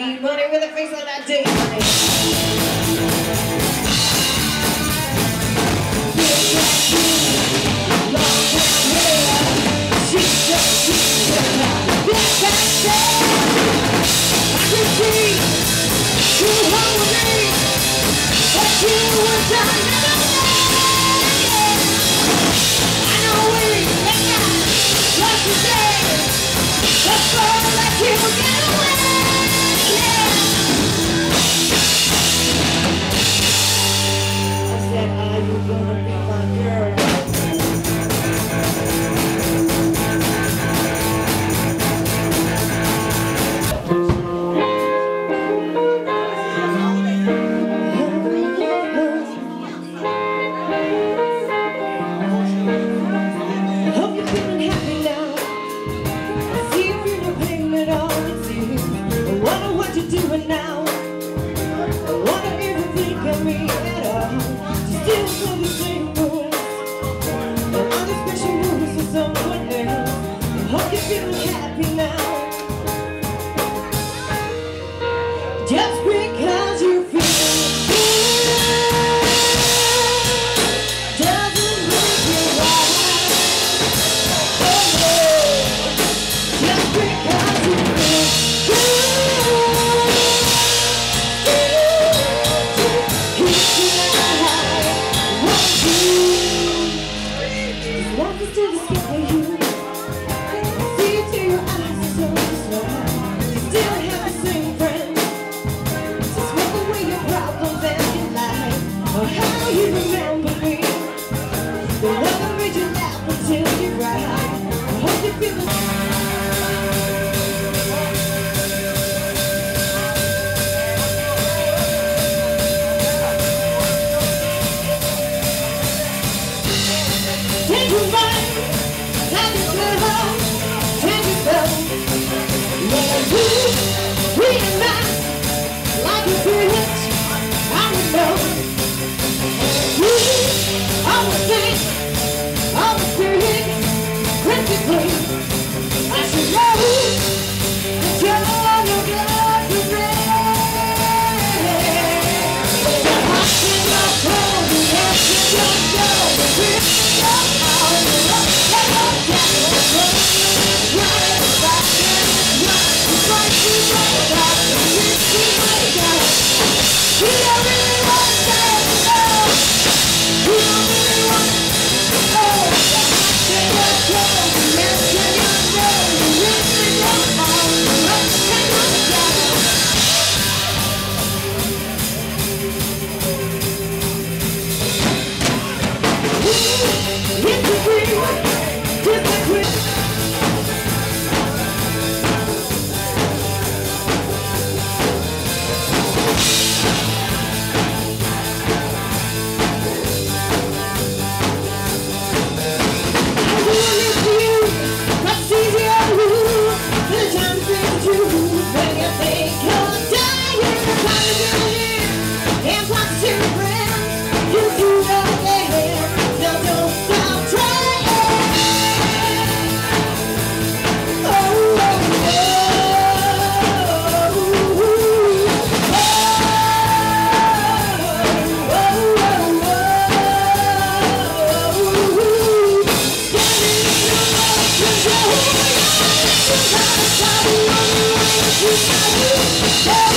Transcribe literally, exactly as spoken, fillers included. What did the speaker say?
need money with a face on that day. Just because you feel good doesn't make you right. Oh no. Just because you feel good keeps you high. Want you just walk into the sky you see it to your eyes so smile. You still have the same friend. How you remember me, the one that made you laugh until you cried. I hope you feel the take your mind, have your good heart, take your belt. When you realize like a bitch, I don't know. I was saying, I was feeling critically. I should know that you're your blood to red. The hot in your cold, the ash in your soul, the rip your out, the love that your jacket was broke. Right back in the ground, it's like you know that the risky way down. You don't really want to say no. You don't really want to oh, the hot in your cold, the ash in your soul, the rip in your out, the love that your jacket. It's a dream, just a quick. Yeah.